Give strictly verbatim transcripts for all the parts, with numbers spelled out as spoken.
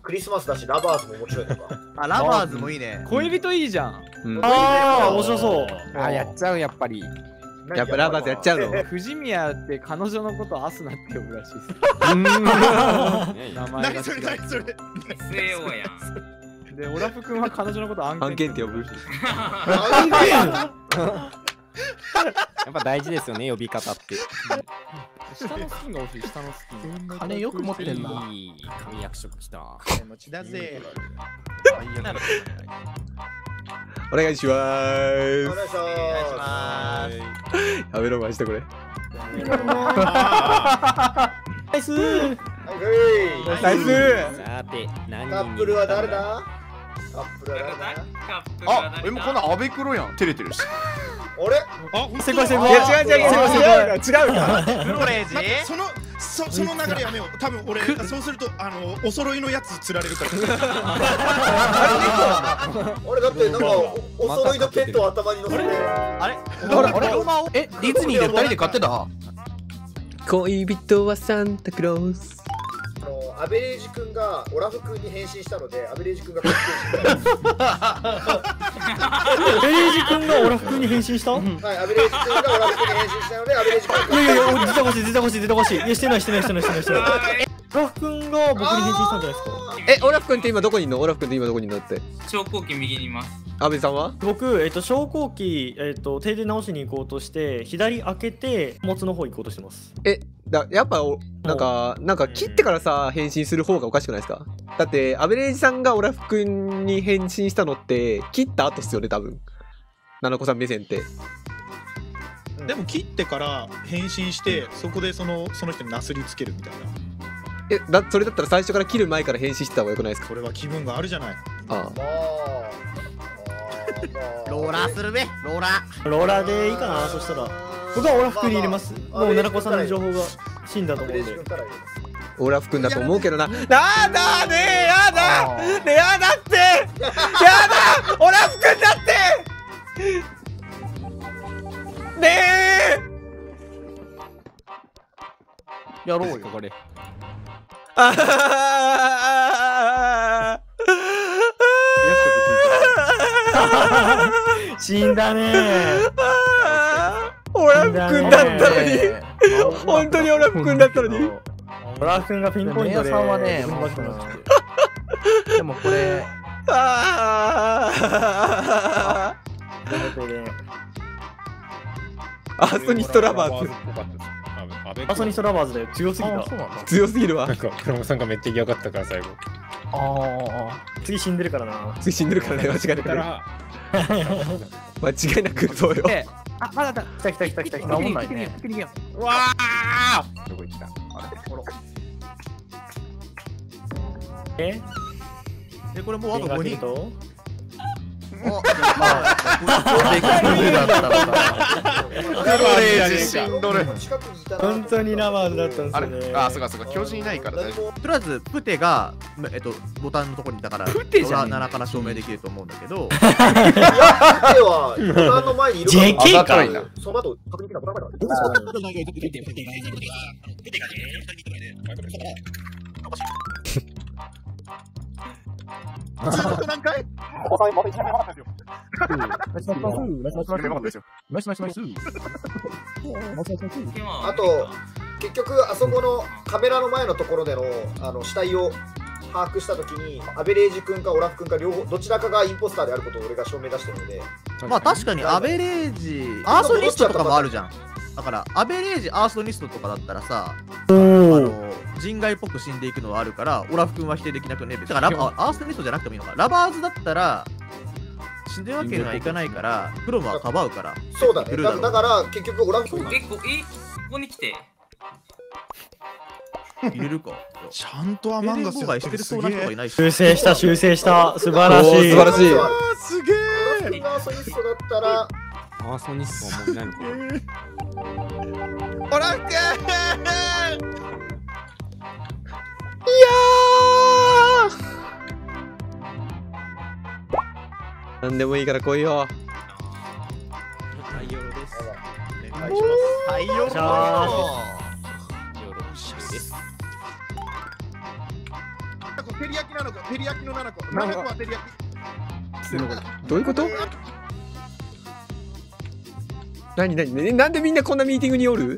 クリスマスだしラバーズも面白いのか。 あ、ラバーズもいいね。 恋人いいじゃん。 ああ面白そう。 あやっちゃうやっぱり。 やっぱラバーズやっちゃうの。 藤宮って彼女のことアスナって呼ぶらしいです。名前が。 何それ何それ。 エスエーオー やん。 で、オラフ君は彼女のこと案案件って呼ぶ。 やっぱ大事ですよね呼び方って。 下のスキンが欲しい、下のスキン。 金よく持ってんな。 いい紙役職きた。 金持ちだぜ。 お願いしまおー願いします。 す。やめろマジでこれ。 ナイス。 はいナイス。 さて何カップルは誰だ？カップルは誰だ？ あ、えもうこんなアベクロやん。照れてるし。 あれ？ あ、 せこいせこい。 いや違う違う違う違う違うから。 フロレージ。 そのそその流れやめよう。多分俺そうするとあのお揃いのやつ釣られるから。 俺だってなんかお揃いのペットを頭に乗せて。 あれ？ あれあれえディズニーで二人で買ってた？ 恋人はサンタクロース。 あのアベレージ君がオラフ君に変身したのでアベレージ君が変身した。 アベレージ君がオラフ君に変身した？ はい、アベレージ君がオラフ君に変身したのでアベレージ君が。 いやいや出てほしい出てほしい出てほしい。いやしてないしてないしてないしてないしてない。オラフ君が僕に変身したんじゃないですか？ え、オラフ君って今どこにいんの？オラフ君って今どこにいんのって。 昇降機右にいます。 阿部さんは？ 僕、えっと、昇降機、えっと、停電直しに行こうとして、左開けて、貨物の方行こうとしてます。 え、だやっぱおなんかなんか切ってからさ変身する方がおかしくないですか？だってアベレージさんがオラフ君に変身したのって切った後っすよね多分。ななこさん目線って。 でも切ってから変身してそこでそのその人になすりつけるみたいな。 え、だそれだったら最初から切る前から変身してた方がよくないですか？ それは気分があるじゃない。 ああ。 ローラーするべ、ローラー。 ローラーでいいかな、そしたら。僕はオラフ君に入れます。もう、ななこさんの情報が死んだと思うんで。 オラフ君だと思うけどな。なんだねえ、やだねえ、やだってやだオラフ君だってねえやろうよこれ。 あははは死んだねオラフ君だったのに本当にオラフ君だったのにオラフ君がピンポイントでさんはね、もうでもこれあアーソニストラバーズアーソニストラバーズだよ。強すぎた。 強すぎるわ。 なんかクラムさんがめっちゃ嫌がったから最後。 ああ次死んでるからな。 次死んでるからね、間違いなくね。間違いなくそうよ。 あ、まだだ。来た来た来た来た来た。 治んないね。 わあ。どこ行った？あれ？ え？ え、これもうあとごにん。 お、でかいだったのか。 クロレージ死んどる。 本当にラバーズだったんですよね。 あ、そうかそうか、巨人いないから大丈夫。 とりあえずプテがえっとボタンのところにいたから、 プテじゃん。 ななから証明できると思うんだけど。 いや、プテはボタンの前にいるから。 ジェーケー か。 その後確認的なボタンがある。 何回？ あと結局あそこのカメラの前のところでのあの死体を把握したときにアベレージ君かオラフ君か両方どちらかがインポスターであることを俺が証明出してるので、 まあ確かにアベレージアーソニストとかもあるじゃん。だからアベレージアーソニストとかだったらさ、あの人外っぽく死んでいくのはあるからオラフ君は否定できなくね。だからラバアーソニストじゃなくてもいいのか。ラバーズだったら死んでるわけにはいかないからクロムはかばうから。 そうだね。だから結局オラフ君え、こえ、ここに来て入れるか。 ちゃんとアマンガスやってるそうな人がいないし。 修正した修正した素晴らしい。 素晴らしい。 すげえ。 オラフ君がアーソニストだったらアーソニストはもういないのか。 オラフ君。いやー。なんでもいいから来いよ。 太陽です。 お願いします。 太陽です。 照り焼きななこ、照り焼きのななこ。ななこは照り焼き。 どういうこと？何何何なんでみんなこんなミーティングにおる？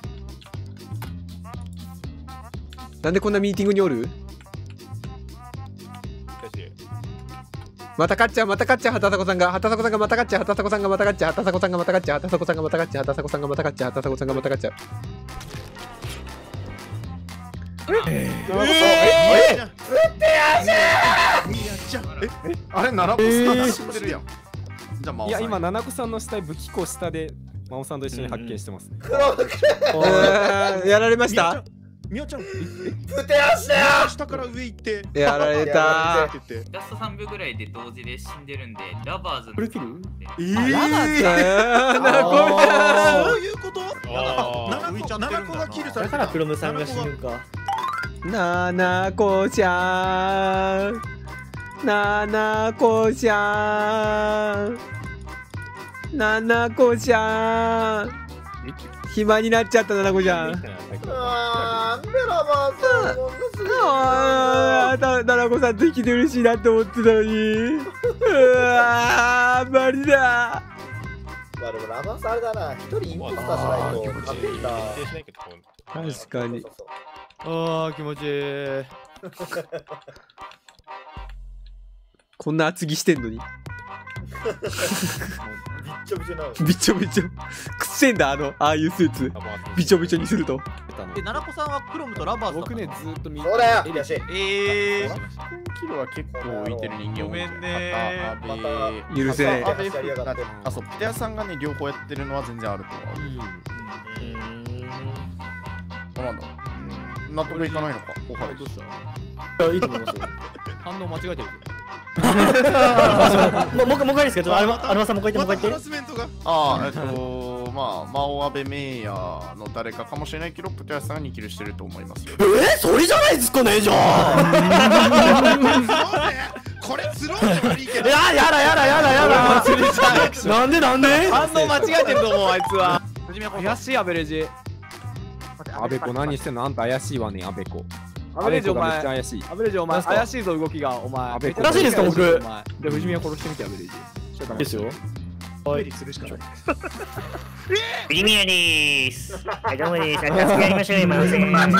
なんでこんなミーティングにおる？また勝っちゃう、また勝っちゃう、畑迫さんが、畑迫さんがまた勝っちゃう、畑迫さんがまた勝っちゃう、畑迫さんがまた勝っちゃう、畑迫さんがまた勝っちゃう、畑迫さんがまた勝っちゃう、畑迫さんがまた勝っちゃう。 えあれ、奈良子さん死んでるやん。じゃあ、真央さん。 いや、今、七子さんの死体、武器庫下で、真央さんと一緒に発見してますね。 やられました？ みおちゃん、 プテ足だよ。 下から上行って。 やられた。 ラストさんびょうぐらいで同時で死んでるんで、ラバーズの。 これ切る？ えー、 ラバーズなこそういうことななこがキルされた。 だからクロムさんが死ぬか。 ななこちゃん。ななこちゃん。ななこちゃん。暇になっちゃったななこちゃん。 あー、なんでラバーさんこんなすぐ。 ああ、ななこさんと生きて嬉しいなって思ってたのに。うわー、無理だ。 まあでもラバーさんあれだな、一人インポスターしないと勝てんな。 確かに。 ああ、気持ちいい。 こんな厚着してんのに。 びっちょびちょなの。 びちょびちょ。くっせんだ、あの、ああいうスーツ。びちょびちょにすると。 で、奈々子さんはクロムとラバーズだったの。 僕ね、ずっと見そうだよ、よし。 ええー。 キルは結構浮いてる人間ごめんねまた許せねえ。 あ、そう、ピテアさんがね、両方やってるのは全然あると思う。うん。なんだ納得いかないのか。おはよう。どうしたいいと思いますよ。 反応間違えてる。 もうもう一回ですけど、アルマさんもう一回言ってもう一回言って。 ああ、えっと、まあ、魔王アベメイヤの誰かかもしれないけど、プテアさんがにキルしてると思いますよ。 えー、それじゃないですかね、じゃあ。 これスローで悪いけど。 やだやだやだやだやだ。なんでなんで？ 反応間違えてると思う、あいつは。 怪しいアベレージ。アベコ何してんの？あんた怪しいわね、アベコ。アベレージお前、怪しい。アベレージお前、怪しいぞ動きが、お前。アベコらしいですか僕。 で、藤宮殺してみて、アベレージ。 ですよ。 はい。するしかない。 藤宮でーす。はい、どうもでーす。助けやりましょう、今。助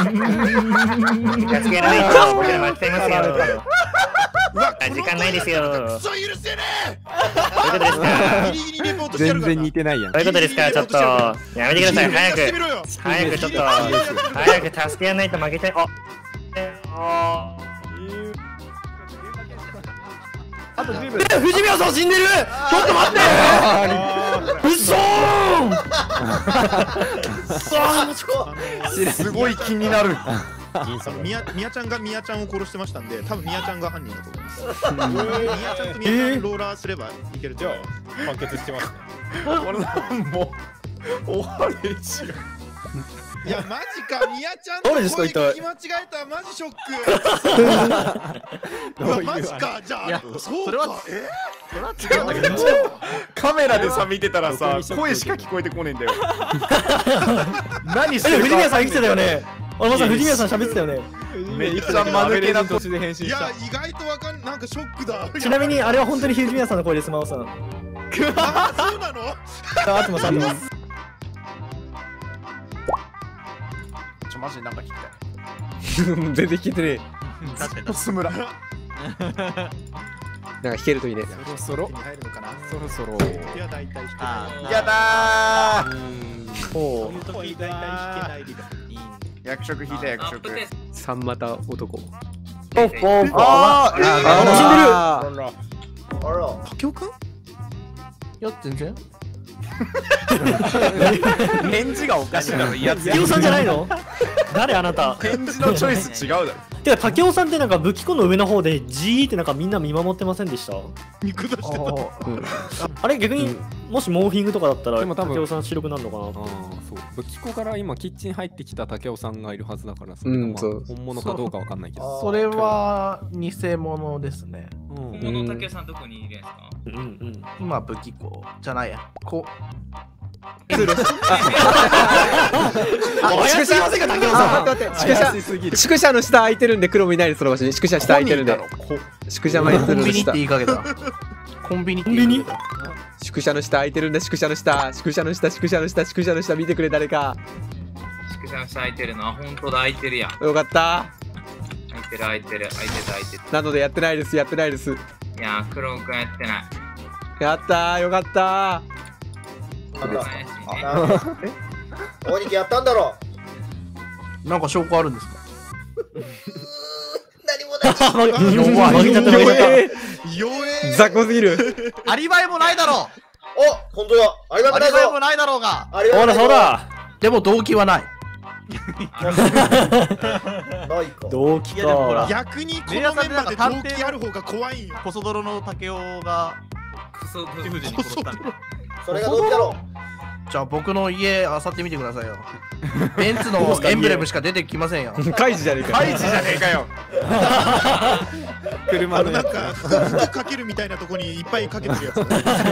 けやらないと、僕ら負けちゃいますよ。時間ないですよ。 クソ許せねえ。 どういうことですか？ ギリギリレポートしてやるから。 全然似てないやん。 どういうことですか？ちょっとやめてください。早く早くちょっと早く助けやらないと負けちゃい。あ。 あとじゅうびょう。 え、藤宮さん死んでる。ちょっと待って。うそー。すごい気になる。 みやみやちゃんがみやちゃんを殺してましたんで、多分みやちゃんが犯人だと思います。みやちゃんとみやちゃんローラーすればいける。じゃあ完結してますね。これなんも終わりしよ。 いやマジか、みやちゃんと声聞き間違えた、マジショック。マジか、じゃあそうか。 えそれは違うんだけど、カメラでさ見てたらさ声しか聞こえてこねえんだよ。何してるか。 藤宮さん生きてたよね。あまさん藤宮さん喋ってたよね。 めっちゃ間抜けな途中で変身した。 いや意外とわかんなんかショックだ。 ちなみにあれは本当に藤宮さんの声です、真央さん。 あ、そうなの？ あってますあってます。 ちょマジでなんか聞きたい。全然聞いてねえ。 確かにスムラ。 なんか弾けるといいね。 そろそろ入るのかな。 そろそろ。 いや大体弾けない。 やだー。 ほう。大体弾けない理論。 役職引いた役職。 三股男。 ポンポンポン。 ああ、死んでる。 あら。 竹雄くん？ いや全然。 返事がおかしいだろ。いや竹雄さんじゃないの？誰あなた？ 返事のチョイス違うだろ。 てか竹雄さんってなんか武器庫の上の方でじーってなんかみんな見守ってませんでした？ 見下してた。 あれ逆にもしモーフィングとかだったらでも多分竹雄さん白くなるのかな？ ああそう武器庫から今キッチン入ってきた竹雄さんがいるはずだからそうんそう本物かどうかわかんないけどそれは偽物ですね。 本物の竹雄さんどこにいるんですか？ うんうん今武器庫じゃないやこ通路。あ、宿舎。待って待って、宿舎。宿舎の下空いてるんで、黒もいないです、その場所に。宿舎下空いてるんで。宿舎前にするの下。 コンビニって言いかけた。コンビニって言いかけた。 宿舎の下空いてるんだ、宿舎の下。宿舎の下、宿舎の下、宿舎の下、見てくれ、誰か。 宿舎の下空いてるの。本当だ、空いてるやん。 よかった。 空いてる、空いてる、空いてる、空いてる。 なのでやってないです、やってないです。 いやー、黒くんやってない。 やったー、よかったー。大人気やったんだろう。なんか証拠あるんですか。 何もない。 弱い。 弱え。弱え。雑魚すぎる。 アリバイもないだろう。 お、本当だ。アリバイもないアリバイもないだろうが。 そうだそうだ。 でも動機はない。 ないか。 動機か。 逆にこのメンバーで動機ある方が怖いんよ。 コソ泥の竹雄が主婦人に殺したみたいな。 それが動機だろう。 じゃあ僕の家あさってみてくださいよ。ベンツのエンブレムしか出てきませんよ。 カイジじゃねえか。 カイジじゃねえかよ。車のなんか服かけるみたいなとこにいっぱいかけてるやつ。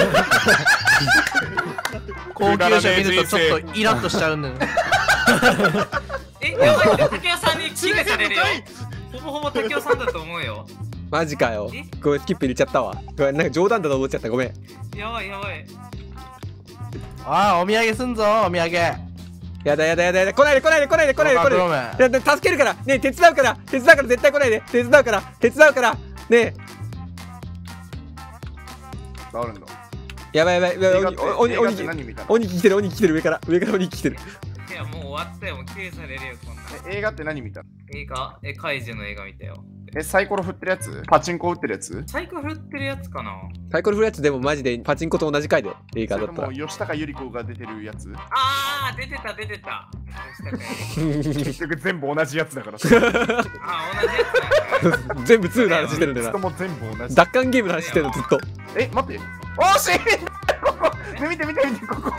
高級車見るとちょっとイラッとしちゃうんだよね。 え、やばい、竹雄さんに危惧されるよ。ほぼほぼ竹雄さんだと思うよ。 マジかよ。ごめん、スキップ入れちゃったわ。ごめん、なんか冗談だと思っちゃった。ごめん。 やばいやばい。 ああ、お土産すんぞ、お土産。 やだやだやだやだ、来ないで来ないで来ないで来ないで来ないで。いや、助けるから、ねえ、手伝うから、手伝うから絶対来ないで、手伝うから、手伝うから、ねえ。 あるんだ。 やばいやばい、やばい、鬼、鬼、鬼、鬼来てる、鬼来てる、上から、上から鬼来てる。 いや、もう終わったよ、もう救されるよ、こんな。 映画って何見たの？ 映画え、カイジの映画見たよ。 え、サイコロ振ってるやつ？パチンコ打ってるやつ？ サイコロ振ってるやつかな。 サイコロ振るやつでもマジでパチンコと同じ回で映画だったら。 もう吉高由里子が出てるやつ？ あー、出てた出てた。 結局全部同じやつだから。 あ、同じやつだ。 全部ツーの話してるんだよな。 も全部同じ。 奪還ゲームの話してるのずっと。 え、待って。惜しい。ここ。見て見て見てここ。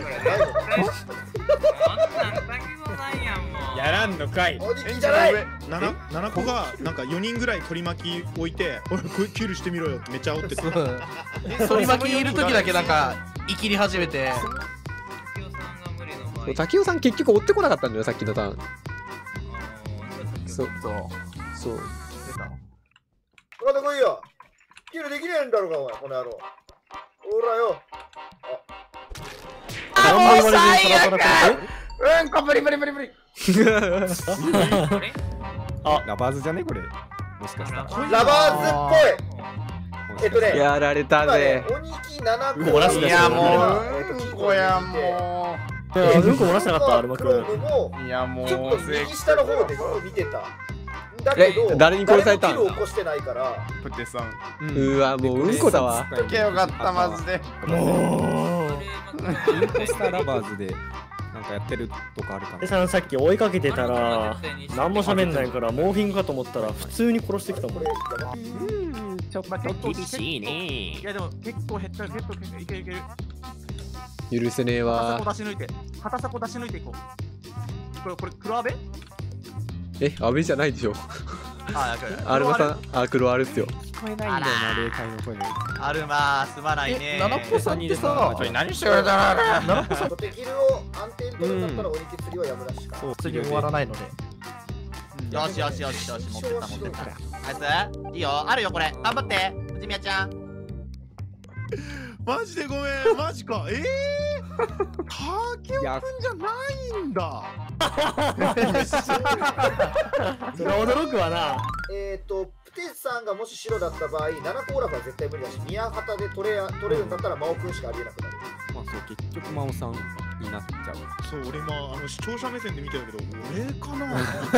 やらんのかい。 え、じゃない。 なな、ななこがなんかよにんぐらい取り巻き置いて、おいこれキルしてみろよってめっちゃ煽ってた。 取り巻きいる時だけなんか生きり始めて。 滝尾さん結局追ってこなかったんだよ、さっきのターン。そうそうそう。 また来いよ。キルできねえんだろうがお前、この野郎。ほらよ。 あ、もう最悪。 うんこブリブリブリブリ。 あ、ラバーズじゃねこれ。もしかしたら。 ラバーズっぽい。えっとね。 やられたぜ。 鬼木ななこ。 いやもううんこやもう。うんこ漏らしたかったアルマ君。 いやもうちょっと右下の方で見てた。だけど誰に殺されたん？ キルを起こしてないから。 プテさん。 うわもううんこだわ。 とけよかったマジで。 もう。インポスターラバーズで。なんかやってるとかあるかな。 でさんさっき追いかけてたら何も喋んないからモーフィングかと思ったら普通に殺してきたもん。 うんちょっと厳しいね。 いやでも結構減った結構結構いけるいける。 許せねえわ。 片迫出し抜いて片迫出し抜いていこう。これこれ黒阿部？ え、阿部じゃないでしょ。 あ、 アルマさん、あ、黒あるっすよ。 聞こえないんだよな、霊界の声に。 アルマすまないね。 ナナコさんってさ、 何してくれたの？ ナナコさん敵キルを安定取るんだったら鬼木釣りはやむなしか。 そう、次終わらないので。 よしよしよしよし、持ってった持ってった。ナイスいいよ、あるよこれ。頑張って、藤宮ちゃん。 マジでごめん、マジか。ええー、竹雄くんじゃないんだ。 それ驚くわな。 えっと、プテスさんがもし白だった場合、ななこオラフは絶対無理だし、宮畑で取れや取れるんだったら真央くんしかありえなくなる。 まあそう、結局真央さんになっちゃう。 そう、俺今、あの視聴者目線で見てるけど、俺かな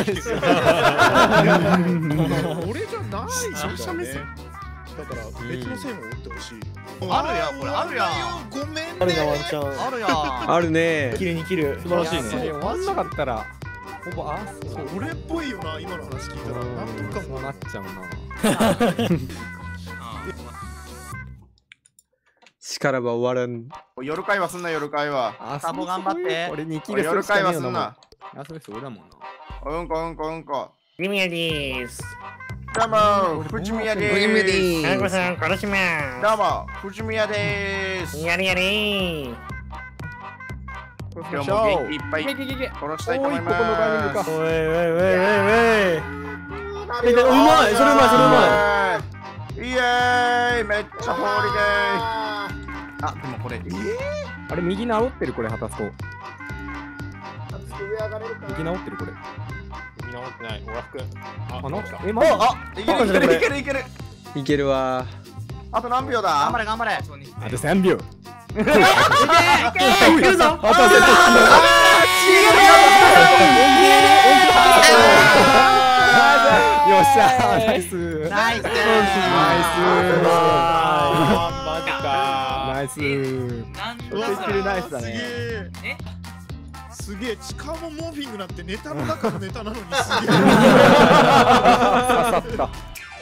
俺じゃない視聴者目線。だから別の線を打ってほしい。 あるやん、これあるやん。 ごめんね。 あるなワンちゃん。 あるやん。 あるね。 キルにキル。素晴らしいね。 終わんなかったら、ほぼあそう、俺っぽいよな、今の話聞いたら。なんとかそうなっちゃうな。 力は終わらん。 夜会話すんな、夜会話。 あ、サボ頑張って。 俺にキル夜会話すんな。 あ、そうです、俺だもんな。 うんこうんこうんこ。 ジミヤでーす。 どうも、藤宮でーす。 ナナコさん殺しまどうも、藤宮でーす。 す。やれやれー。 今日も元気いっぱい殺したいと思います。 おいおいおいおいおい。 え、 うまい、それうまい、それうまい。イエーイ、めっちゃ放りでー。あ、でもこれ、えー、 あれ右直ってるこれ果たすと。 上上がれるかな。 右直ってるこれ。 右直ってない。オラフ君。 あ、直した。え、 あ、 マジ？ あ、いけるいけるいけるいける。 いけるわ。 あと何秒だ？ 頑張れ頑張れ。 あとさんびょう。 いけいけいけるぞ。 あとさんびょう。よっしゃー、ナイス。 ナイス。ナイス。 マジか。 ナイス。 うわ、 スキルナイスだね。 えすげえ、しかもモーフィングなんてネタの中のネタなのにすげえ。 刺さった。